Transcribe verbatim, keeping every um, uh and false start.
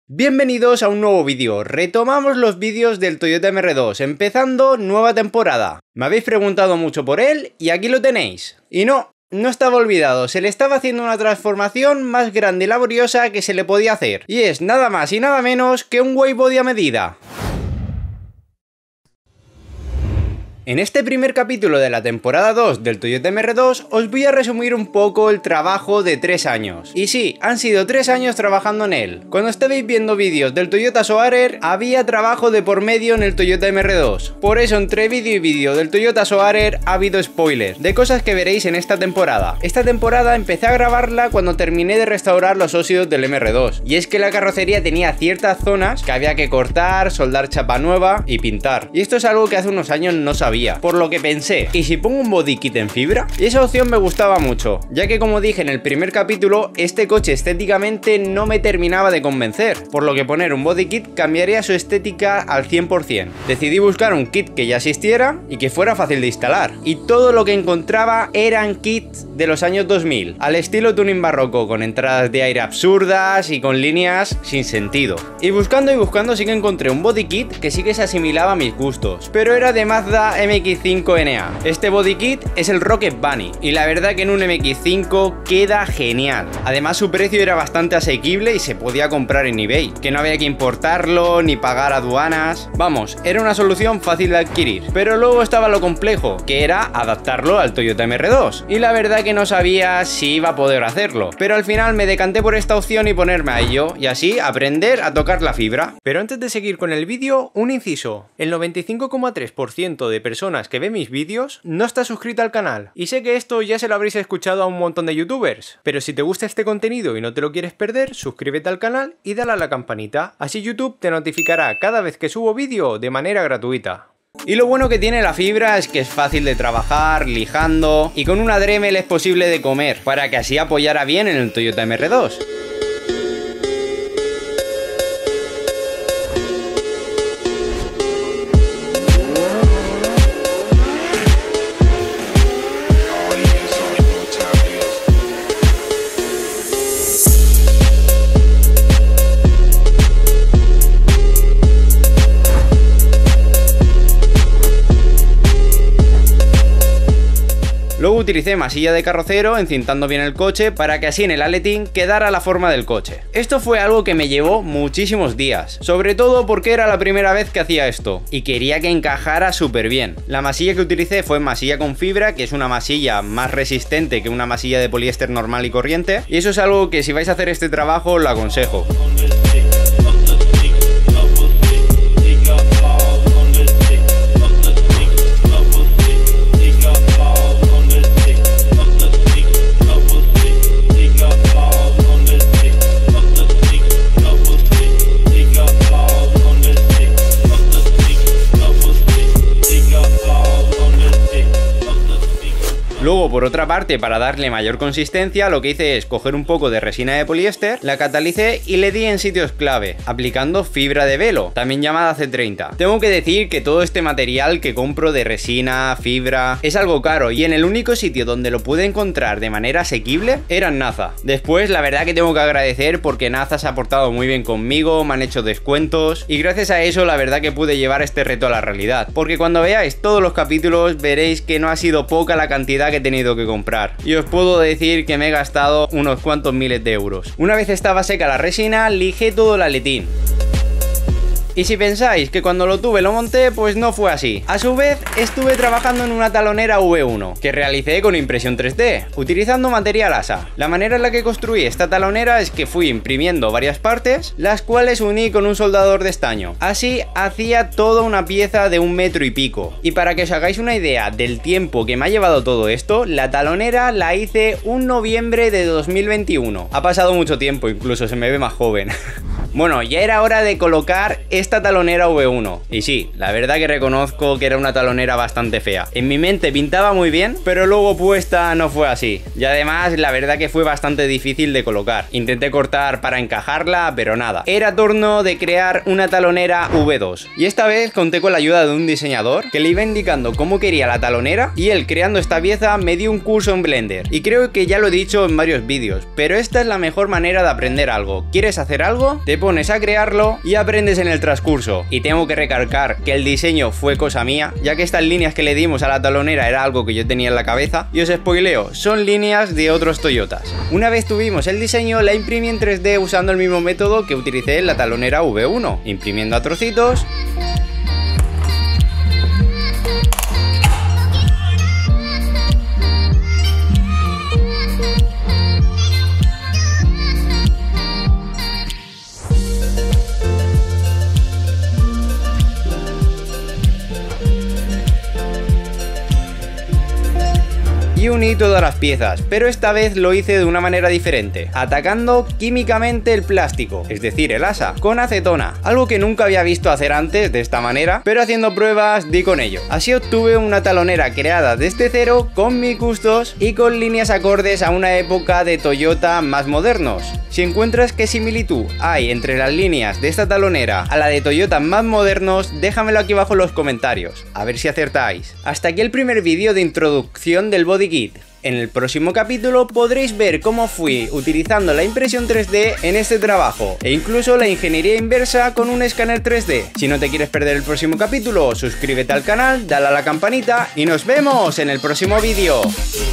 Bienvenidos a un nuevo vídeo. Retomamos los vídeos del Toyota M R dos, empezando nueva temporada. Me habéis preguntado mucho por él y aquí lo tenéis. Y no, no estaba olvidado, se le estaba haciendo una transformación más grande y laboriosa que se le podía hacer. Y es nada más y nada menos que un white body a medida. En este primer capítulo de la temporada dos del Toyota M R dos os voy a resumir un poco el trabajo de tres años. Y sí, han sido tres años trabajando en él. Cuando estabais viendo vídeos del Toyota Soarer, había trabajo de por medio en el Toyota M R dos. Por eso entre vídeo y vídeo del Toyota Soarer ha habido spoilers de cosas que veréis en esta temporada. Esta temporada empecé a grabarla cuando terminé de restaurar los óxidos del M R dos. Y es que la carrocería tenía ciertas zonas que había que cortar, soldar chapa nueva y pintar. Y esto es algo que hace unos años no sabía. Por lo que pensé, ¿y si pongo un body kit en fibra? Y esa opción me gustaba mucho, ya que como dije en el primer capítulo, este coche estéticamente no me terminaba de convencer, por lo que poner un body kit cambiaría su estética al cien por cien. Decidí buscar un kit que ya existiera y que fuera fácil de instalar, y todo lo que encontraba eran kits de los años dos mil, al estilo tuning barroco, con entradas de aire absurdas y con líneas sin sentido. Y buscando y buscando sí que encontré un body kit que sí que se asimilaba a mis gustos, pero era de Mazda M X cinco N A. Este body kit es el Rocket Bunny y la verdad que en un M X cinco queda genial. Además su precio era bastante asequible y se podía comprar en eBay, que no había que importarlo ni pagar aduanas. Vamos, era una solución fácil de adquirir. Pero luego estaba lo complejo, que era adaptarlo al Toyota M R dos, y la verdad que no sabía si iba a poder hacerlo, pero al final me decanté por esta opción y ponerme a ello, y así aprender a tocar la fibra. Pero antes de seguir con el vídeo, un inciso: el noventa y cinco coma tres por ciento de personas que ven mis vídeos no está suscrita al canal, y sé que esto ya se lo habréis escuchado a un montón de youtubers, pero si te gusta este contenido y no te lo quieres perder, suscríbete al canal y dale a la campanita, así YouTube te notificará cada vez que subo vídeo de manera gratuita. Y lo bueno que tiene la fibra es que es fácil de trabajar, lijando, y con una Dremel es posible de comer, para que así apoyara bien en el Toyota M R dos. Luego utilicé masilla de carrocero encintando bien el coche para que así en el aletín quedara la forma del coche. Esto fue algo que me llevó muchísimos días, sobre todo porque era la primera vez que hacía esto y quería que encajara súper bien. La masilla que utilicé fue masilla con fibra, que es una masilla más resistente que una masilla de poliéster normal y corriente, y eso es algo que si vais a hacer este trabajo lo aconsejo. Luego, por otra parte, para darle mayor consistencia, lo que hice es coger un poco de resina de poliéster, la catalicé y le di en sitios clave, aplicando fibra de velo, también llamada C treinta. Tengo que decir que todo este material que compro de resina, fibra, es algo caro, y en el único sitio donde lo pude encontrar de manera asequible era en Naza. Después, la verdad que tengo que agradecer porque Naza se ha portado muy bien conmigo, me han hecho descuentos, y gracias a eso la verdad que pude llevar este reto a la realidad, porque cuando veáis todos los capítulos veréis que no ha sido poca la cantidad que he tenido que comprar, y os puedo decir que me he gastado unos cuantos miles de euros. Una vez estaba seca la resina, lijé todo el aletín. Y si pensáis que cuando lo tuve lo monté, pues no fue así. A su vez, estuve trabajando en una talonera V uno, que realicé con impresión tres D, utilizando material ASA. La manera en la que construí esta talonera es que fui imprimiendo varias partes, las cuales uní con un soldador de estaño. Así, hacía toda una pieza de un metro y pico. Y para que os hagáis una idea del tiempo que me ha llevado todo esto, la talonera la hice un noviembre de dos mil veintiuno. Ha pasado mucho tiempo, incluso se me ve más joven. Bueno, ya era hora de colocar esta talonera V uno. Y sí, la verdad que reconozco que era una talonera bastante fea. En mi mente pintaba muy bien, pero luego puesta no fue así. Y además, la verdad que fue bastante difícil de colocar. Intenté cortar para encajarla, pero nada. Era turno de crear una talonera V dos. Y esta vez conté con la ayuda de un diseñador que le iba indicando cómo quería la talonera, y él, creando esta pieza, me dio un curso en Blender. Y creo que ya lo he dicho en varios vídeos, pero esta es la mejor manera de aprender algo. ¿Quieres hacer algo? Te pones a crearlo y aprendes en el transcurso. Y tengo que recalcar que el diseño fue cosa mía, ya que estas líneas que le dimos a la talonera era algo que yo tenía en la cabeza, y os spoileo, son líneas de otros Toyotas. Una vez tuvimos el diseño, la imprimí en tres D usando el mismo método que utilicé en la talonera V uno, imprimiendo a trocitos. Y uní todas las piezas, pero esta vez lo hice de una manera diferente, atacando químicamente el plástico, es decir el asa, con acetona, algo que nunca había visto hacer antes de esta manera, pero haciendo pruebas di con ello. Así obtuve una talonera creada desde cero, con mis gustos y con líneas acordes a una época de Toyota más modernos. Si encuentras qué similitud hay entre las líneas de esta talonera a la de Toyota más modernos, déjamelo aquí abajo en los comentarios, a ver si acertáis. Hasta aquí el primer vídeo de introducción del body kit. En el próximo capítulo podréis ver cómo fui utilizando la impresión tres D en este trabajo e incluso la ingeniería inversa con un escáner tres D. Si no te quieres perder el próximo capítulo, suscríbete al canal, dale a la campanita y nos vemos en el próximo vídeo.